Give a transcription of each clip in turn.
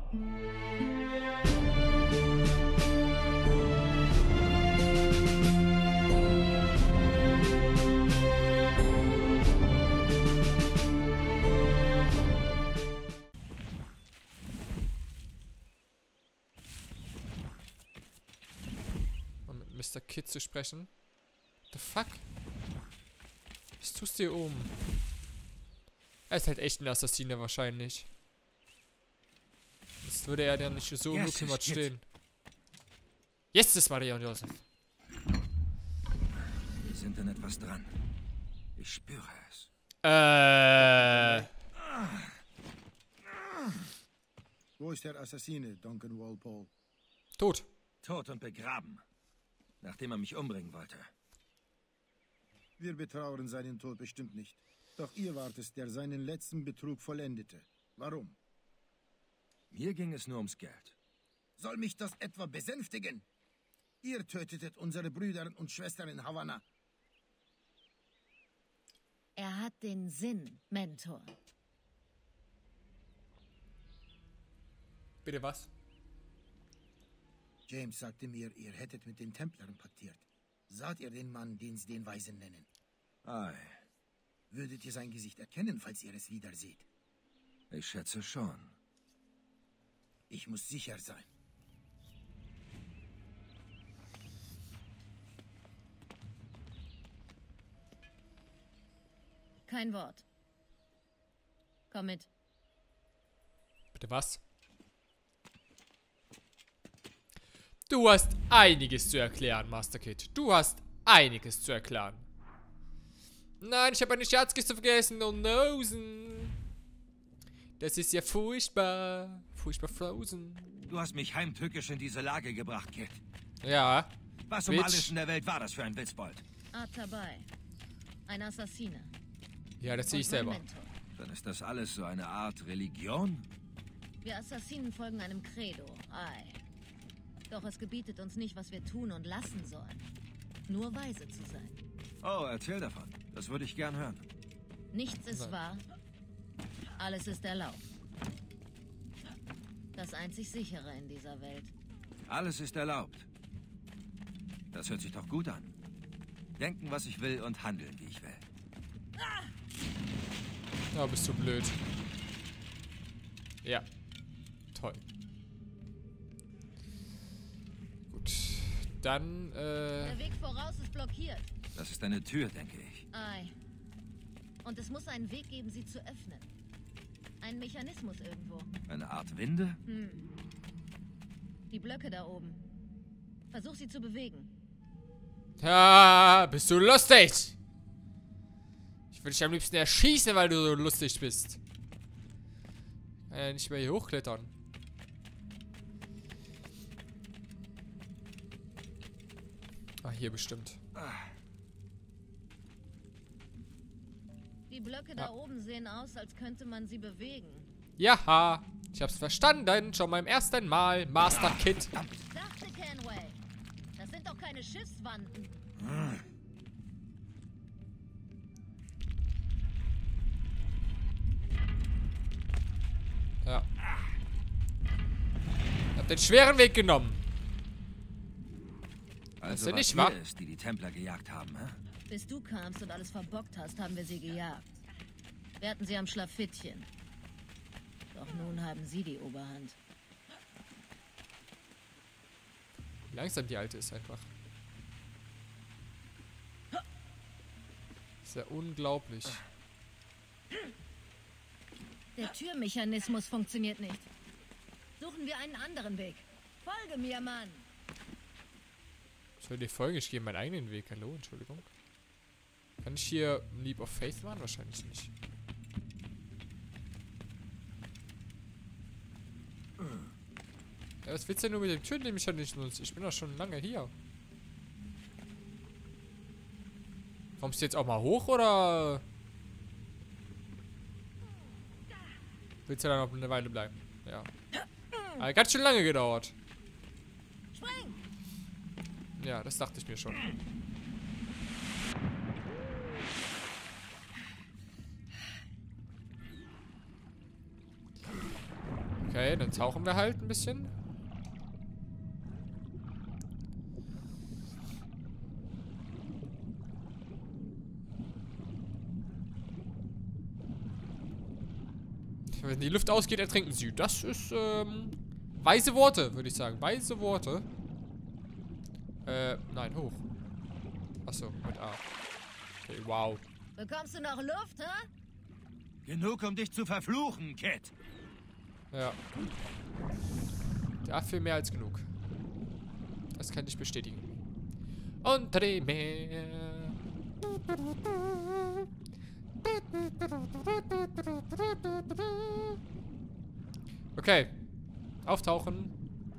Um mit Mr. Kid zu sprechen. The fuck? Was tust du hier oben? Er ist halt echt ein Assassiner wahrscheinlich. Jetzt würde er ja nicht so unbekümmert stehen. Jetzt ist Maria und Josef. Wir sind an etwas dran. Ich spüre es. Wo ist der Assassine, Duncan Walpole? Tot. Tot und begraben. Nachdem er mich umbringen wollte. Wir betrauern seinen Tod bestimmt nicht. Doch ihr wart es, der seinen letzten Betrug vollendete. Warum? Mir ging es nur ums Geld. Soll mich das etwa besänftigen? Ihr tötetet unsere Brüder und Schwestern in Havanna. Er hat den Sinn, Mentor. Bitte was? James sagte mir, ihr hättet mit den Templern paktiert. Saht ihr den Mann, den sie den Weisen nennen? Ei, Würdet ihr sein Gesicht erkennen, falls ihr es wieder seht? ich schätze schon. Ich muss sicher sein. Kein Wort. Komm mit. Bitte was? Du hast einiges zu erklären, Master Kid. Du hast einiges zu erklären. Nein, ich habe eine Schatzkiste vergessen. Oh no. Das ist ja furchtbar. Furchtbar Frozen. Du hast mich heimtückisch in diese Lage gebracht, Kid. Ja. Was um Bitch. alles in der Welt war das für ein Witzbold? Atabai. Ein Assassine. Ja, das sehe ich Und mein selber. Mentor. Dann ist das alles so eine Art Religion? Wir Assassinen folgen einem Credo. Ei. Doch es gebietet uns nicht, was wir tun und lassen sollen. Nur weise zu sein. Oh, erzähl davon. Das würde ich gern hören. Nichts ist Nein. wahr. Alles ist erlaubt. Das einzig sichere in dieser Welt. Alles ist erlaubt. Das hört sich doch gut an. Denken, was ich will und handeln, wie ich will. Ja, bist du blöd. Ja. Toll. Gut. Dann, Der Weg voraus ist blockiert. Das ist eine Tür, denke ich. Ei. Und es muss einen Weg geben, sie zu öffnen. Ein Mechanismus irgendwo. Eine Art Winde? Die Blöcke da oben. Versuch sie zu bewegen. ja, bist du lustig? Ich würde dich am liebsten erschießen, weil du so lustig bist. Kann ja nicht mehr hier hochklettern. Ah, hier bestimmt. Die Blöcke da oben sehen aus, als könnte man sie bewegen. Ja, ich hab's verstanden. Schon beim ersten Mal, Master Kid. Dachte Kenway. Das sind doch keine Schiffswanden. Ja. Ich hab den schweren Weg genommen. Also ja was nicht ihr wahr? ist, die die Templer gejagt haben, hä? Bis du kamst und alles verbockt hast, haben wir sie gejagt. Wir hatten sie am Schlafittchen. Doch nun haben sie die Oberhand. Wie langsam die Alte ist einfach. Ist ja unglaublich. Der Türmechanismus funktioniert nicht. Suchen wir einen anderen Weg. Folge mir, Mann! Ich will dir folgen, ich gehe meinen eigenen Weg. Hallo, Entschuldigung. Kann ich hier Leap of Faith machen? Wahrscheinlich nicht. Ja, was willst du denn nur mit dem Türmechanismus? Ich bin doch schon lange hier. Kommst du jetzt auch mal hoch, oder? Willst du da noch eine Weile bleiben? Ja. Aber ganz schön lange gedauert. Spring! Ja, das dachte ich mir schon. Okay, dann tauchen wir halt ein bisschen. Wenn die Luft ausgeht, ertrinken sie. Das ist, weise Worte, würde ich sagen. Weise Worte. Nein, hoch. Achso, mit A. Okay, wow. Bekommst du noch Luft, hä? Genug, um dich zu verfluchen, Kid. Ja. Dafür mehr als genug. Das kann ich bestätigen. Unter dem Meer. Okay. Auftauchen.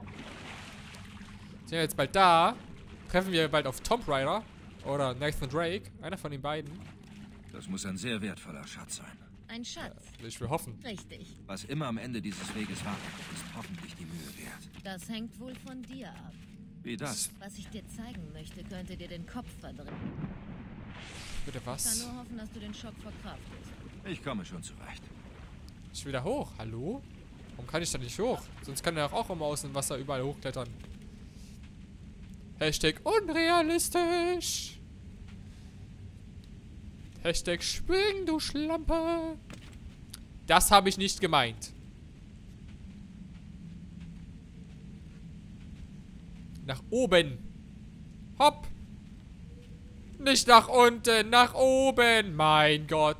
Sind wir jetzt bald da. Treffen wir bald auf Tomb Raider. Oder Nathan Drake. Einer von den beiden. Das muss ein sehr wertvoller Schatz sein. Ein Schatz. Ich will hoffen. Richtig. Was immer am Ende dieses Weges wartet, ist hoffentlich die Mühe wert. Das hängt wohl von dir ab. Wie das? Was ich dir zeigen möchte, könnte dir den Kopf verdrehen. Bitte Ich kann was? nur hoffen, dass du den Schock verkraftest. Ich komme schon zurecht. Ich will da hoch. Hallo? Warum kann ich da nicht hoch? Sonst kann er auch immer aus dem Wasser überall hochklettern. Hashtag unrealistisch. Hashtag spring, du Schlampe. Das habe ich nicht gemeint. Nach oben. Hopp. Nicht nach unten, nach oben. Mein Gott.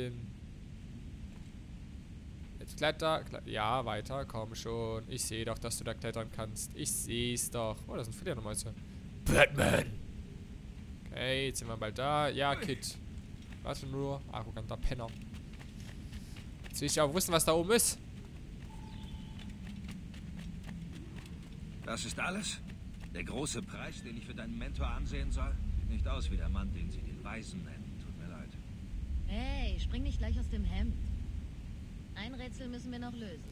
Jetzt kletter. Ja, weiter. Komm schon. Ich sehe doch, dass du da klettern kannst. Ich sehe es doch. Oh, das sind viele nochmal so. Batman. Okay, jetzt sind wir bald da. Ja, Kid. Warte nur. Arroganter Penner. Jetzt will ich auch wissen, was da oben ist. Das ist alles? Der große Preis, den ich für deinen Mentor ansehen soll? Sieht nicht aus wie der Mann, den sie den Weisen nennen. Tut mir leid. Hey, spring nicht gleich aus dem Hemd. Ein Rätsel müssen wir noch lösen.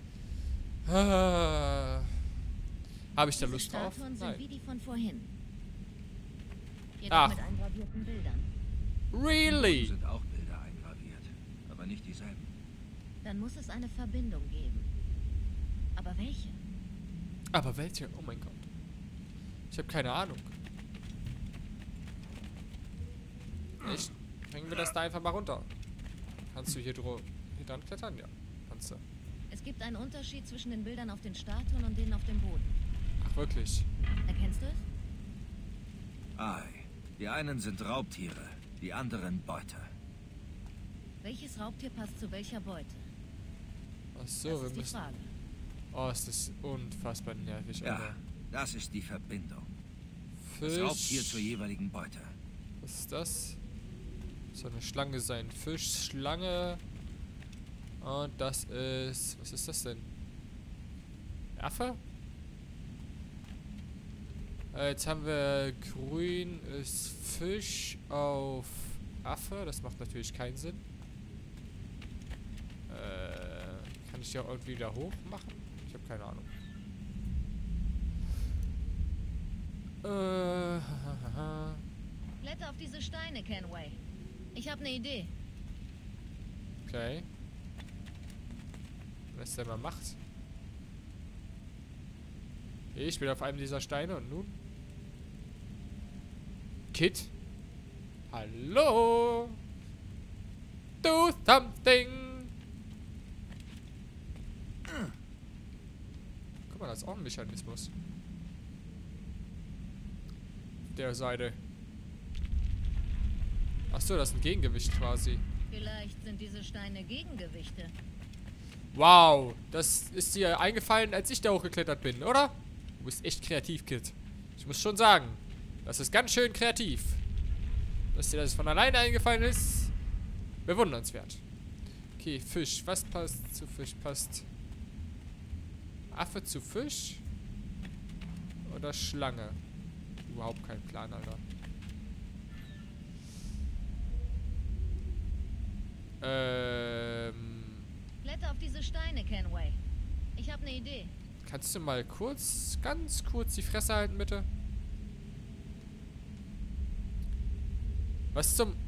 Habe ich da Diese Lust drauf? Statuen sind Nein. wie die von vorhin. Jedoch Ach. mit eingravierten Bildern. Really? Sind auch Bilder eingraviert, aber nicht dieselben. Dann muss es eine Verbindung geben. Aber welche? Aber welche? Oh mein Gott. Ich habe keine Ahnung. Echt? Bringen wir das da einfach mal runter. Kannst du hier dran klettern? Ja, kannst du. Es gibt einen Unterschied zwischen den Bildern auf den Statuen und denen auf dem Boden. Ach, wirklich? Erkennst du es? Ei. Die einen sind Raubtiere, die anderen Beute. Welches Raubtier passt zu welcher Beute? Ach so, Das wir ist die müssen... Frage. Oh, ist das unfassbar nervig, Ja, Alter. das ist die Verbindung. Das Fisch. Raubtier zur jeweiligen Beute. Was ist das? Soll eine Schlange sein. Fisch, Schlange. Und das ist... Was ist das denn? Affe? Jetzt haben wir grün ist Fisch auf Affe. Das macht natürlich keinen Sinn. Kann ich die auch irgendwie wieder hoch machen? Ich habe keine Ahnung. Kletter auf diese Steine, Kenway. Ich habe eine Idee. Okay. Was der mal macht. Ich bin auf einem dieser Steine und nun? Kid? Hallo? Do something! Guck mal, das ist auch ein Mechanismus. Der Seite. Achso, das ist ein Gegengewicht quasi. Vielleicht sind diese Steine Gegengewichte. Wow, das ist dir eingefallen, als ich da hochgeklettert bin, oder? Du bist echt kreativ, Kid. Ich muss schon sagen, das ist ganz schön kreativ. Dass dir das von alleine eingefallen ist, bewundernswert. Okay, Fisch. Was passt zu Fisch? Passt Affe zu Fisch? Oder Schlange? Überhaupt kein Plan, Alter. Kletter auf diese Steine, Kenway. Ich habe eine Idee. Kannst du mal ganz kurz die Fresse halten, bitte? Was zum...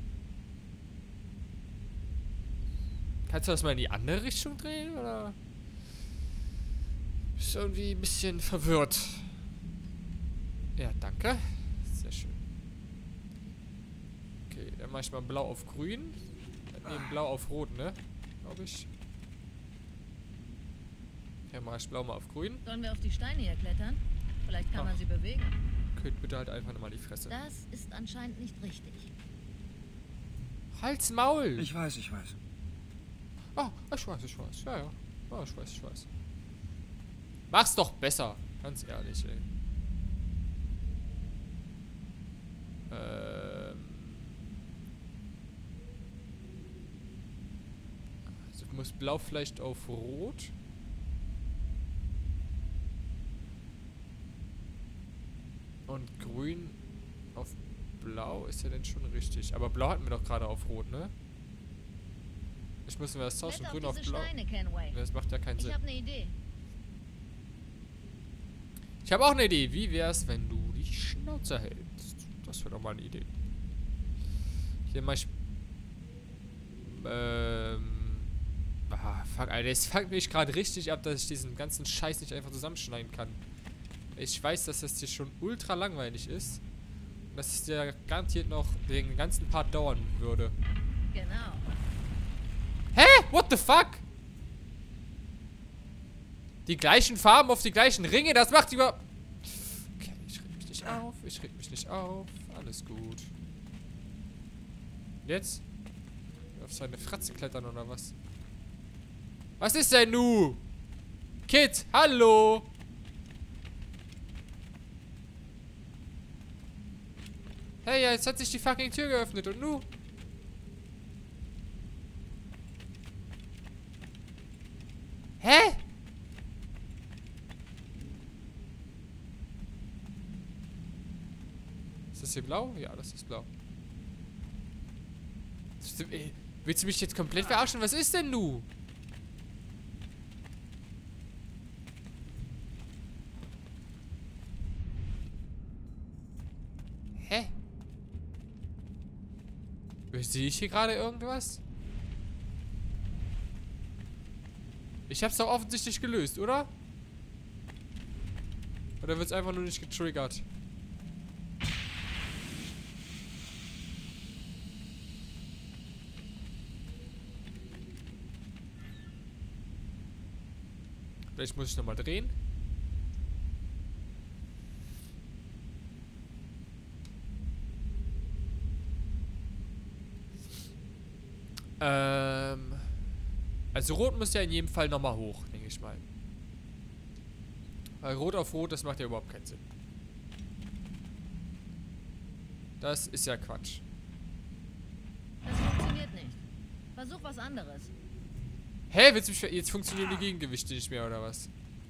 Kannst du das mal in die andere Richtung drehen, oder? Ist irgendwie ein bisschen verwirrt. Ja, danke. Sehr schön. Okay, dann mache ich mal blau auf grün. Ne, blau auf rot, ne? Glaube ich. Ja, mache ich blau mal auf grün. Sollen wir auf die Steine hier klettern? Vielleicht kann man sie bewegen. Könnt bitte halt einfach nochmal die Fresse. Das ist anscheinend nicht richtig. Halt's Maul! Ich weiß, ich weiß. Ah, ich weiß. Ja, ja. Ah, ich weiß. Mach's doch besser. Ganz ehrlich, ey. Also muss blau vielleicht auf rot. Und grün auf blau ist ja denn schon richtig. Aber blau hatten wir doch gerade auf rot, ne? Ich müssen wir das tauschen. Grün auf blau. Steine, Kenway. Das macht ja keinen Sinn. Ich habe eine Idee. Ich habe auch eine Idee. Wie wär's, wenn du die Schnauze hältst? Das wäre doch mal eine Idee. Hier mach ich... fuck, Alter. Es fuckt mich gerade richtig ab, dass ich diesen ganzen Scheiß nicht einfach zusammenschneiden kann. Ich weiß, dass das hier schon ultra langweilig ist. Und dass es dir garantiert noch den ganzen Part dauern würde. Genau. Hä? What the fuck? Die gleichen Farben auf die gleichen Ringe, das macht über... Okay, ich reg mich nicht auf. Alles gut. Jetzt? Auf seine Fratze klettern oder was? Was ist denn nu? Kid, hallo? Hey, jetzt hat sich die fucking Tür geöffnet und nu? Hä? Ist das hier blau? Ja, das ist blau. Willst du mich jetzt komplett verarschen? Was ist denn nu? Hä? Sehe ich hier gerade irgendwas? Ich hab's doch offensichtlich gelöst, oder? Oder wird's einfach nur nicht getriggert? Vielleicht muss ich nochmal drehen. Also rot muss ja in jedem Fall nochmal hoch, denke ich mal. Weil rot auf rot, das macht ja überhaupt keinen Sinn. Das ist ja Quatsch. Das funktioniert nicht. Versuch was anderes. Hä, willst du mich jetzt funktionieren die Gegengewichte nicht mehr, oder was?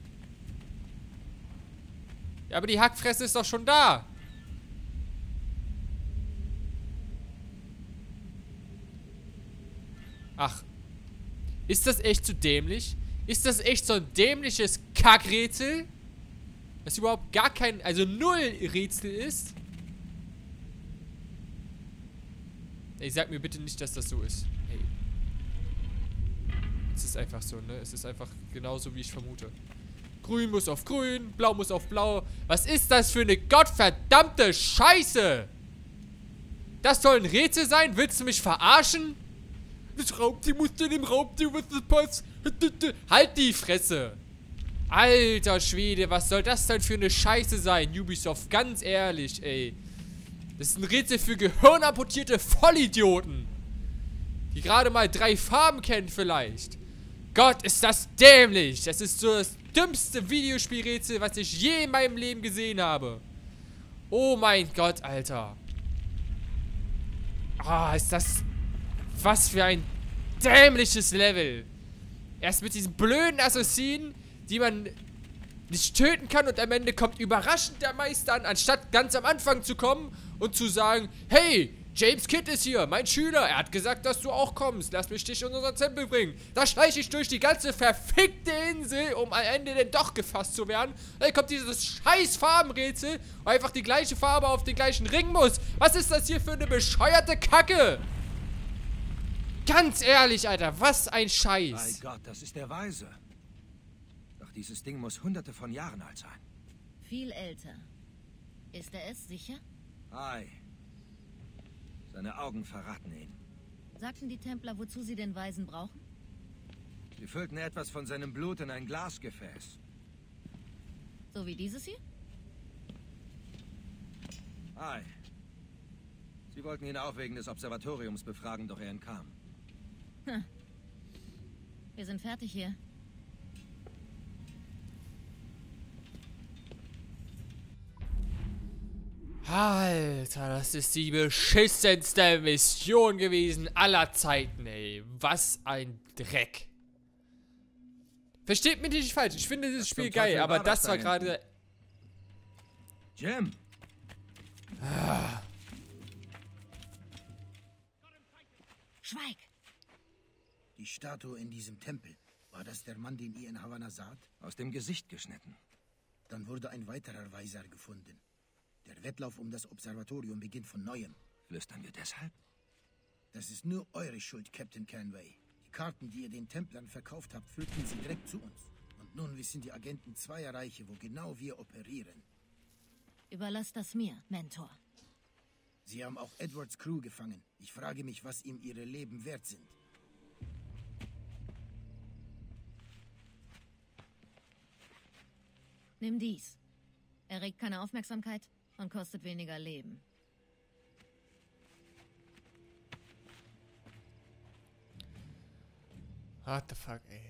Ja, aber die Hackfresse ist doch schon da. Ach. Ist das echt so dämlich? Ist das echt so ein dämliches Kackrätsel? Das überhaupt gar kein, also null Rätsel ist? Ey, sag mir bitte nicht, dass das so ist. Hey. Es ist einfach so, ne? Es ist einfach genauso, wie ich vermute. Grün muss auf grün, blau muss auf blau. Was ist das für eine gottverdammte Scheiße? Das soll ein Rätsel sein? Willst du mich verarschen? Das Raubtier muss in dem Raubtier, was das passt. Halt die Fresse. Alter Schwede, was soll das denn für eine Scheiße sein, Ubisoft? Ganz ehrlich, ey. Das ist ein Rätsel für gehirnamputierte Vollidioten. Die gerade mal 3 Farben kennen vielleicht. Gott, ist das dämlich. Das ist so das dümmste Videospielrätsel, was ich je in meinem Leben gesehen habe. Oh mein Gott, Alter. Ah, ist das... Was für ein dämliches Level. Erst mit diesen blöden Assassinen, die man nicht töten kann, und am Ende kommt überraschend der Meister an, anstatt ganz am Anfang zu kommen und zu sagen, hey, James Kidd ist hier, mein Schüler, er hat gesagt, dass du auch kommst, lass mich dich in unseren Tempel bringen. Da schleiche ich durch die ganze verfickte Insel, um am Ende denn doch gefasst zu werden. Dann kommt dieses scheiß Farbenrätsel, wo einfach die gleiche Farbe auf den gleichen Ring muss. Was ist das hier für eine bescheuerte Kacke? Ganz ehrlich, Alter, was ein Scheiß. Bei Gott, das ist der Weise. Doch dieses Ding muss hunderte von Jahren alt sein. Viel älter. Ist er es, sicher? Ei. Seine Augen verraten ihn. Sagten die Templer, wozu sie den Weisen brauchen? Sie füllten etwas von seinem Blut in ein Glasgefäß. So wie dieses hier? Ei. Sie wollten ihn auch wegen des Observatoriums befragen, doch er entkam. Wir sind fertig hier. Alter, das ist die beschissenste Mission gewesen aller Zeiten, ey. Was ein Dreck. Versteht mich nicht falsch, ich finde dieses Spiel geil, aber das war gerade... Jim! Schweig! Die Statue in diesem Tempel. War das der Mann, den ihr in Havanna saht? Aus dem Gesicht geschnitten. Dann wurde ein weiterer Weiser gefunden. Der Wettlauf um das Observatorium beginnt von Neuem. Flüstern wir deshalb? Das ist nur eure Schuld, Captain Canway. Die Karten, die ihr den Templern verkauft habt, führten sie direkt zu uns. Und nun wissen die Agenten zweier Reiche, wo genau wir operieren. Überlass das mir, Mentor. Sie haben auch Edwards Crew gefangen. Ich frage mich, was ihm ihre Leben wert sind. Nimm dies. Erregt keine Aufmerksamkeit und kostet weniger Leben. What the fuck, ey.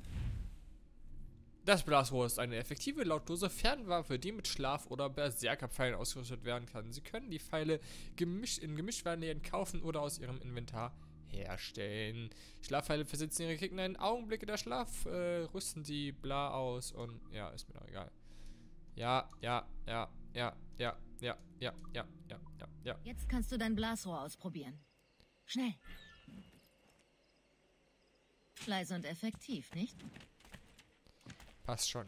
Das Blasrohr ist eine effektive, lautlose Fernwaffe, die mit Schlaf- oder Berserkerpfeilen ausgerüstet werden kann. Sie können die Pfeile in Gemischtwarenläden kaufen oder aus ihrem Inventar herstellen. Schlafpfeile versetzen ihre Gegner in Augenblicke der Schlaf, rüsten sie bla aus und ja, ist mir doch egal. Ja. Jetzt kannst du dein Blasrohr ausprobieren. Schnell. Leise und effektiv, nicht? Passt schon.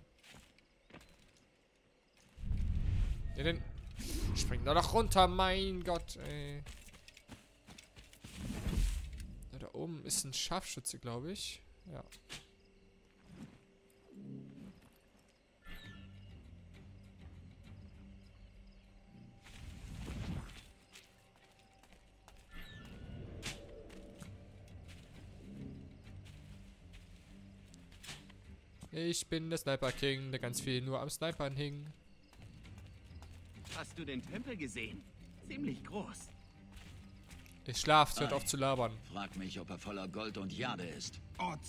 Ja, dann spring da doch runter, mein Gott, ey. Da oben ist ein Scharfschütze, glaube ich. Ja. Ich bin der Sniper King, der ganz viel nur am Snipern hing. Hast du den Tempel gesehen? Ziemlich groß. Ich schlaf, hört auf zu labern. Frag mich, ob er voller Gold und Jade ist.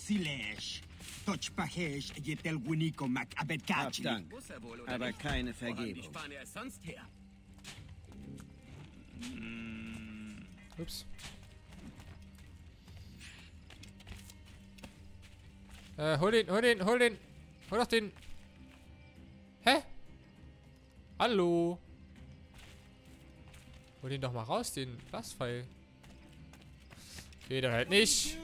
Abdank, Muss er wohl, oder aber nicht? keine Wo haben die Vergebung. Spanier es sonst her? Ups. Hol den. Hol doch den. Hä? Hallo? Hol den doch mal raus, den Blaspfeil. Okay, der halt nicht.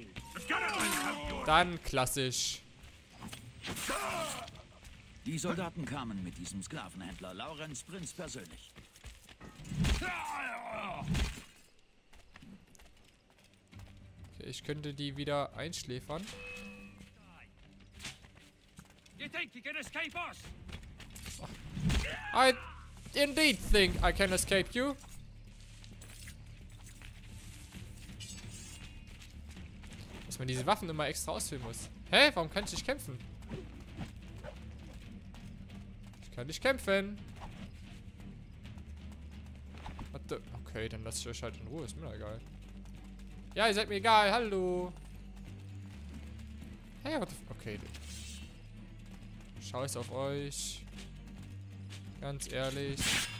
Dann klassisch. Die Soldaten kamen mit diesem Sklavenhändler Lawrence Prinz persönlich. Okay, ich könnte die wieder einschläfern. I indeed think I can escape you. Dass man diese Waffen immer extra ausfüllen muss. Hä? Warum kann ich nicht kämpfen? Ich kann nicht kämpfen. Warte. Okay, dann lasst ich euch halt in Ruhe. Ist mir doch egal. Ja, ihr seid mir egal. Hallo. Hey, what the okay. Scheiß auf euch. Ganz ehrlich.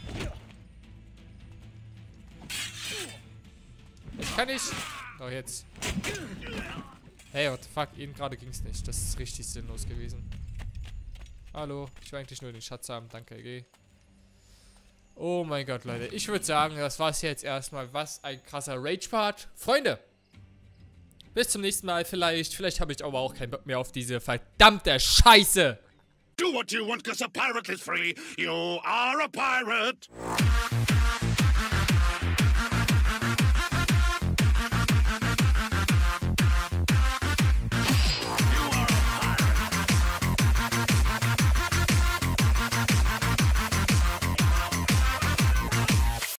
Jetzt kann ich... Doch, jetzt. Hey, what the fuck? Eben gerade ging es nicht. Das ist richtig sinnlos gewesen. Hallo. Ich will eigentlich nur den Schatz haben. Danke, EG. Oh mein Gott, Leute. Ich würde sagen, das war's jetzt erstmal. Was ein krasser Rage-Part. Freunde. Bis zum nächsten Mal vielleicht. Vielleicht habe ich aber auch keinen Bock mehr auf diese verdammte Scheiße. Do what you want, 'cause a pirate is free. You are a pirate.